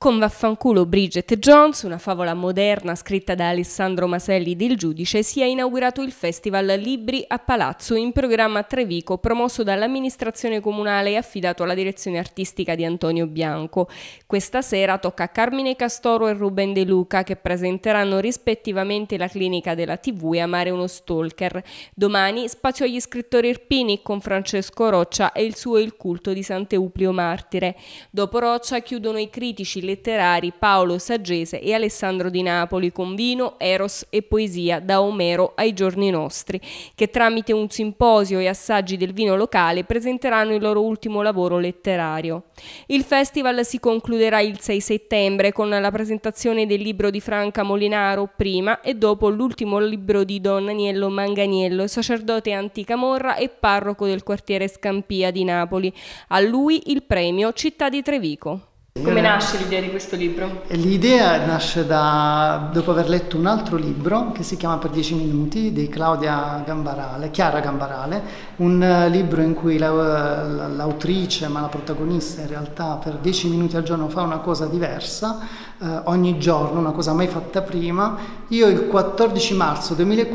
Con Vaffanculo Bridget Jones, una favola moderna scritta da Alessandro Maselli del Giudice, si è inaugurato il Festival Libri a Palazzo, in programma a Trevico, promosso dall'amministrazione comunale e affidato alla direzione artistica di Antonio Bianco. Questa sera tocca a Carmine Castoro e Ruben De Luca, che presenteranno rispettivamente La clinica della TV e Amare uno stalker. Domani spazio agli scrittori irpini con Francesco Roccia e il suo Il culto di Sant'Euplio Martire. Dopo Roccia chiudono i critici letterari Paolo Saggese e Alessandro Di Napoli con Vino, Eros e Poesia da Omero ai giorni nostri, che tramite un simposio e assaggi del vino locale presenteranno il loro ultimo lavoro letterario. Il festival si concluderà il 6 settembre con la presentazione del libro di Franca Molinaro prima e dopo l'ultimo libro di Don Aniello Manganiello, sacerdote anticamorra e parroco del quartiere Scampia di Napoli. A lui il premio Città di Trevico. Come nasce l'idea di questo libro? L'idea nasce dopo aver letto un altro libro che si chiama Per 10 minuti di Chiara Gambarale, un libro in cui l'autrice, ma la protagonista in realtà per 10 minuti al giorno fa una cosa diversa, ogni giorno, una cosa mai fatta prima. Io il 14 marzo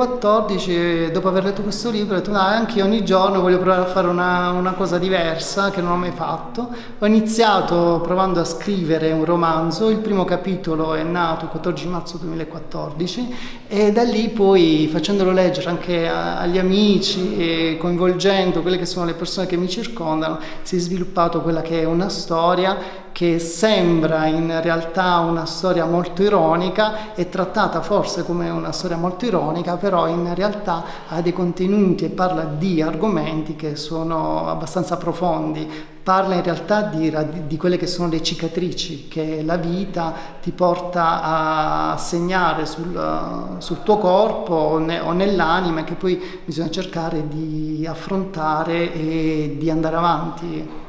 2014, dopo aver letto questo libro, ho detto anche io ogni giorno voglio provare a fare una cosa diversa che non ho mai fatto. Ho iniziato provando a scrivere un romanzo, il primo capitolo è nato il 14 marzo 2014 e da lì poi, facendolo leggere anche agli amici e coinvolgendo quelle che sono le persone che mi circondano, si è sviluppato quella che è una storia che sembra in realtà una storia molto ironica, è trattata forse come una storia molto ironica, però in realtà ha dei contenuti e parla di argomenti che sono abbastanza profondi. Parla in realtà di quelle che sono le cicatrici che la vita ti porta a segnare sul tuo corpo o nell'anima, e che poi bisogna cercare di affrontare e di andare avanti.